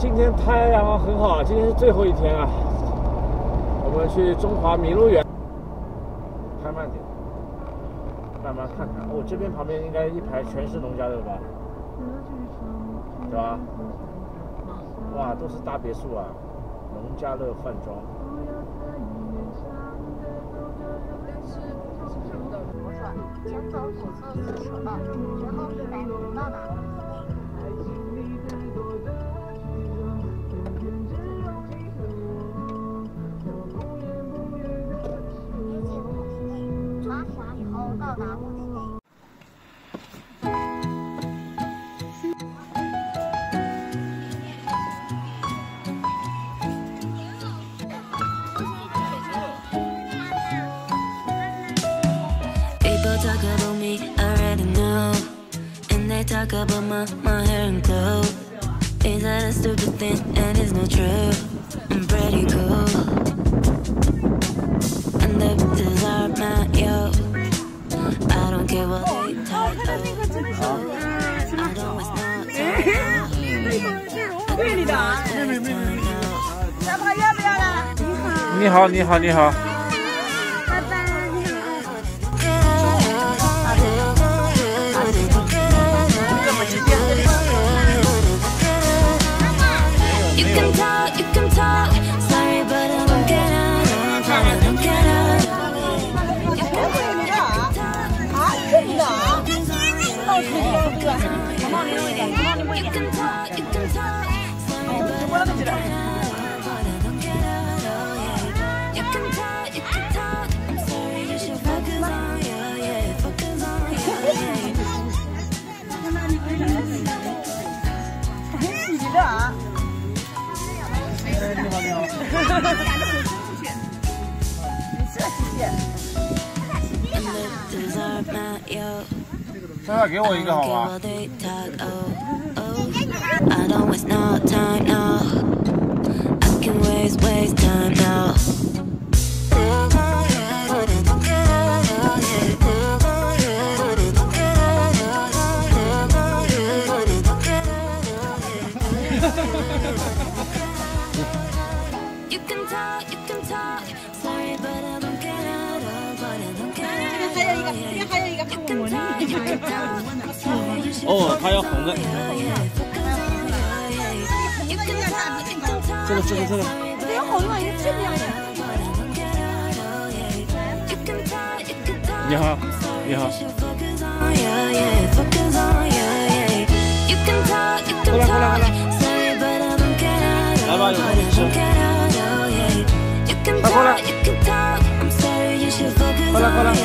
今天太阳很好，今天是最后一天啊。我们去中华麋鹿园，开慢点，慢慢看看。哦，这边旁边应该一排全是农家乐吧？对吧？哇，都是大别墅啊，农家乐饭庄。 请走左侧4车道，随后100米到达。查询以后到达目的地。 Talk about me, I already know. And they talk about my hair and clothes. Is that a stupid thing? And it's not true. I'm pretty cool. And they deserve my yo. I don't care what they talk about. I don't waste no time. 对的。小朋友要不要了？ 你好，你好，你好。 You can talk, sorry but I don't get out, I don't get out. 啊，真的啊？到处都是。往旁边一点，往旁边一点。我那个记得。很细的啊。 你好，你好。剩下给我一个好吧？ I don't waste no time now. I can waste time now. You can talk, sorry but I don't get out of, but I don't get out. 还有一个看我呢。 哦，它要红的。这个。 这个好用啊，也是这样的。 你好，你好。过来。来吧，有东西吃。快过来。过来。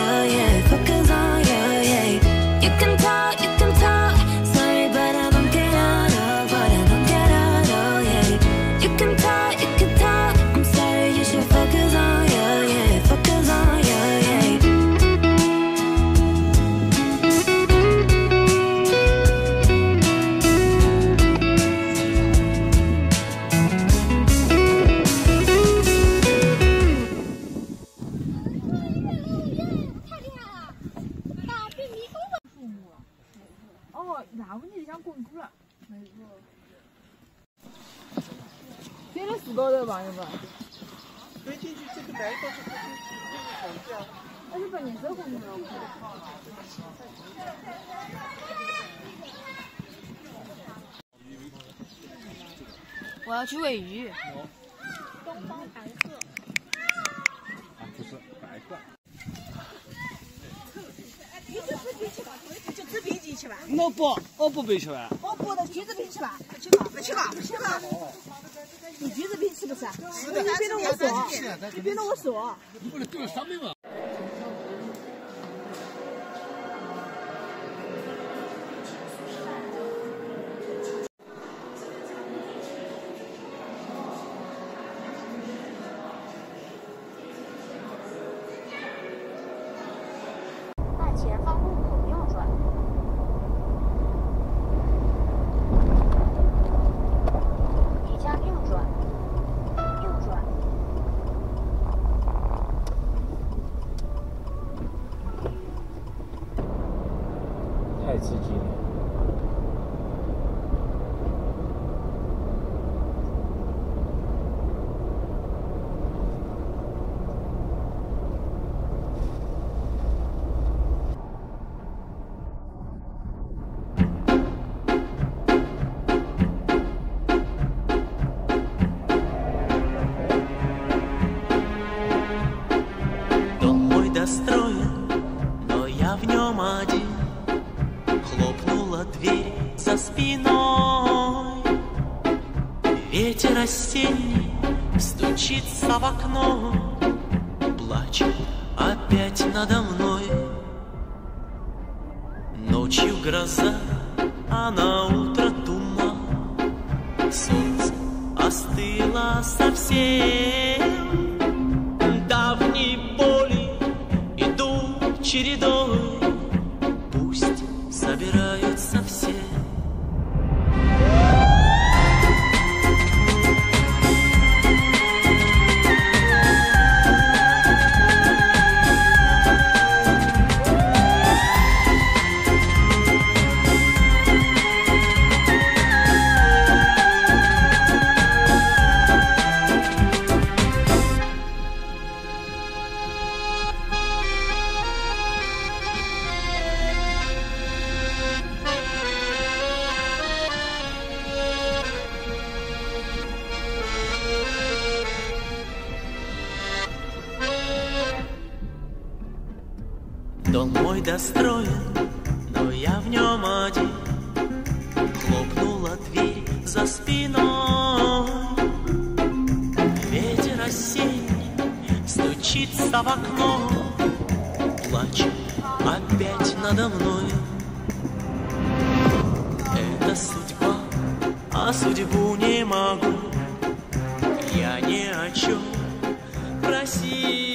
You can talk, sorry but I don't get out of, but I don't get out of, yeah. You can talk, I'm sorry you should focus on, yeah, focus on, yeah. 那问题像滚出来，没错。贴在树高头吧，要不？ 飞进去这个来到这个好像。 那就把你手红了。我要去喂鱼。 东方白鹤。 啊，不是白鹤。 就吃冰激去吧。 我不背去吧。 我不的橘子冰去吧。不去吧。你橘子冰吃不吃？是的。你别让我说。你别让我说。 你不能丢了上面嘛。 前方路口右转。即将右转。右转。 стучится в окно, плачет опять надо мной. Ночью гроза, а на утро туман. Солнце остыло совсем. Давние боли идут чередой. Пусть собираются все. Дом мой достроен, но я в нем один. Хлопнула дверь за спиной. Ветер осенний стучится в окно, плачет опять надо мной. Это судьба, а судьбу не могу я ни о чем просить.